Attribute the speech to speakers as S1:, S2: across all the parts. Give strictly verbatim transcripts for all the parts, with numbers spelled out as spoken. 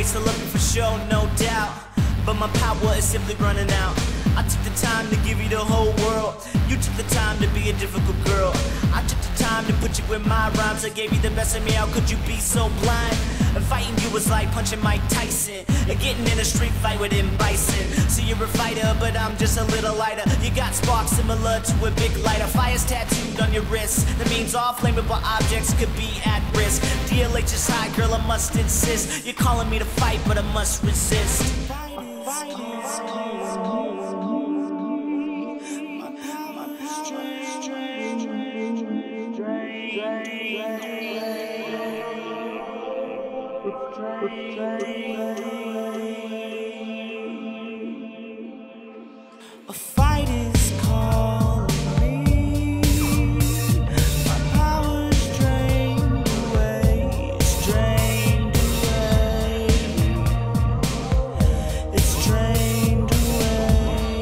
S1: ways to love you for sure, no doubt, but my power is simply running out. I took the time to give you the whole world. You took the time to be a difficult girl. I took the time to put you in my rhymes. I gave you the best of me. How could you be so blind? And fighting you was like punching Mike Tyson and getting in a street fight with him Bison. So you're a fighter, but I'm just a little lighter. You got sparks similar to a big lighter. Fire's tattooed on your wrist. That means all flammable objects could be at risk. D L H is high, girl, I must insist. You're calling me to fight, but I must resist. A fight is calling me. My power's drained away. It's drained away. It's drained away.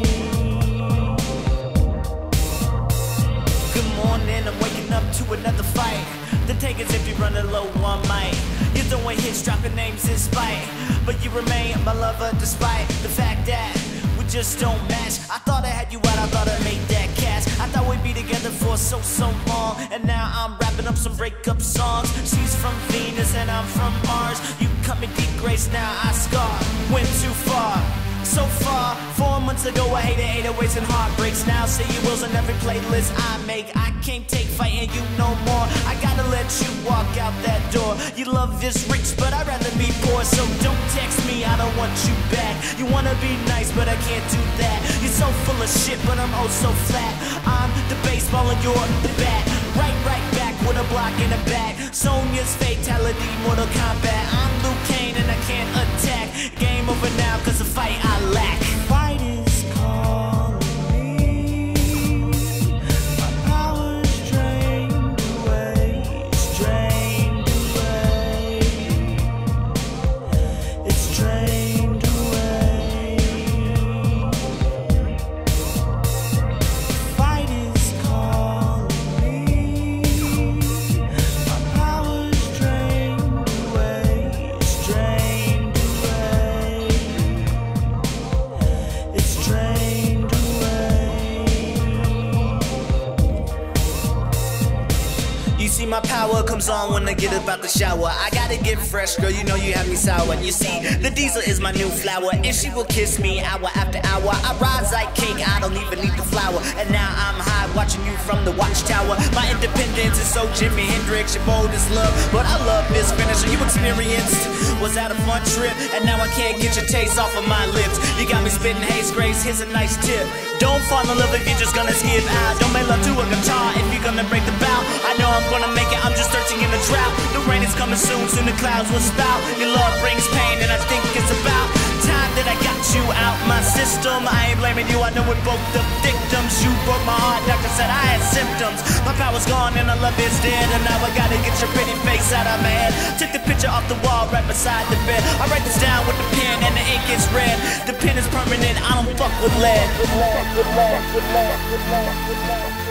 S1: Good morning, I'm waking up to another fight. The take is if you running low on might. You're throwing hits, dropping names in spite, but you remain my lover despite the fact that we just don't match. I thought I had you out, I thought I made that cash. I thought we'd be together for so, so long, and now I'm wrapping up some breakup songs. She's from Venus and I'm from Mars. You cut me deep grace, now I scar. Went too far, so far. Four months ago I hated eight oh eights and heartbreaks. Now say you wills on every playlist I make. I can't take fighting you no more. I gotta let you walk out that door. Your love is rich, but I'd rather be poor. So don't text me, I don't want you back. You wanna be nice, but I can't do that. You're so full of shit, but I'm oh so flat. I'm the baseball and you're the bat. Right, right back with a block in the back. Sonya's fatality, Mortal Kombat. I'm Liu Kang and I can't attack. Game over now, cause the fight I lack. Fight is calling me. My power's drained away. It's drained away. It's drained away. Fight is calling me. My power's drained away. It's drained away. It's drained away. You see, my power comes on when I get up out the shower. I gotta get fresh, girl, you know you have me sour. You see, the diesel is my new flower, and she will kiss me hour after hour. I rise like cake, I don't even need the flour. And now I'm high watching you from the watchtower. My independence is so Jimi Hendrix, your boldest love, but I love this finisher you experienced. Was that a fun trip? And now I can't get your taste off of my lips. You got me spitting haze grace, here's a nice tip. Don't fall in love if you're just gonna skip out. Don't make love to a guitar if you're gonna break the bout. I know I'm gonna make it, I'm just searching in the drought. The rain is coming soon, soon the clouds will spout. Your love brings pain and I think it's about time that I got you out my system. I ain't blaming you, I know we're both the victims. You broke my heart, doctor said I had symptoms. My power's gone and our love is dead, and now I gotta get your pretty face out of my head. Took the picture off the wall right beside the bed. I write this down with the pen and the ink gets red. The pen is permanent, I don't fuck with lead. With lead, with lead, with lead, with lead, with lead.